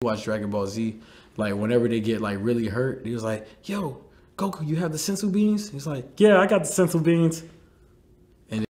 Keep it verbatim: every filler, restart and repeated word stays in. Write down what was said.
watch Dragon Ball Z, like whenever they get like really hurt, he was like, "Yo, Goku, you have the Senzu beans?" He's like, "Yeah, I got the Senzu beans."